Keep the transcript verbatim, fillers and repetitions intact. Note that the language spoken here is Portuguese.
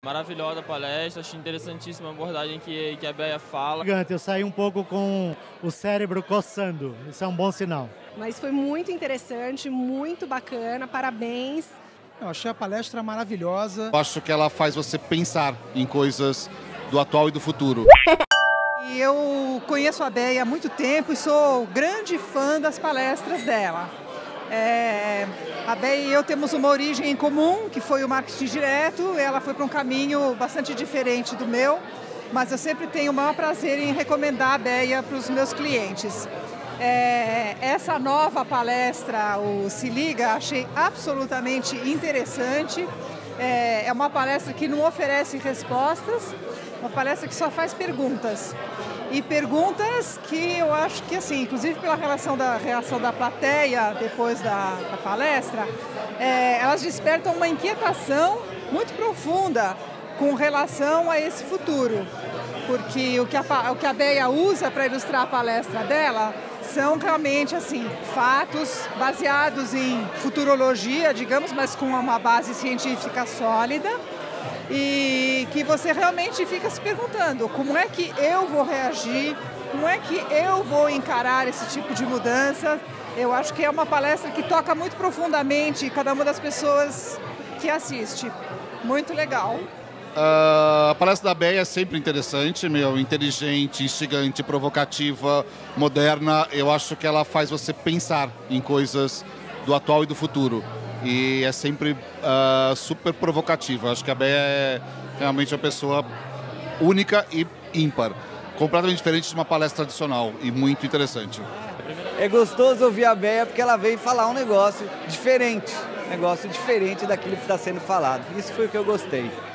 Maravilhosa a palestra, achei interessantíssima a abordagem que, que a Béia fala. Eu saí um pouco com o cérebro coçando, isso é um bom sinal. Mas foi muito interessante, muito bacana, parabéns. Eu achei a palestra maravilhosa. Eu acho que ela faz você pensar em coisas do atual e do futuro. E eu conheço a Béia há muito tempo e sou grande fã das palestras dela. É, a Béia e eu temos uma origem em comum, que foi o marketing direto. Ela foi para um caminho bastante diferente do meu, mas eu sempre tenho o maior prazer em recomendar a Béia para os meus clientes. É, essa nova palestra, o Se Liga, achei absolutamente interessante. É, é uma palestra que não oferece respostas, uma palestra que só faz perguntas. E perguntas que eu acho que, assim, inclusive pela relação da reação da plateia depois da, da palestra, é, elas despertam uma inquietação muito profunda com relação a esse futuro. Porque o que a, o que a Béia usa para ilustrar a palestra dela são realmente, assim, fatos baseados em futurologia, digamos, mas com uma base científica sólida. E que você realmente fica se perguntando como é que eu vou reagir, como é que eu vou encarar esse tipo de mudança. Eu acho que é uma palestra que toca muito profundamente cada uma das pessoas que assiste. Muito legal. Uh, a palestra da Béia é sempre interessante, meu, inteligente, instigante, provocativa, moderna. Eu acho que ela faz você pensar em coisas do atual e do futuro. E é sempre uh, super provocativa. Acho que a Béia é realmente uma pessoa única e ímpar. Completamente diferente de uma palestra tradicional e muito interessante. É gostoso ouvir a Béia porque ela veio falar um negócio diferente. Um negócio diferente daquilo que está sendo falado. Isso foi o que eu gostei.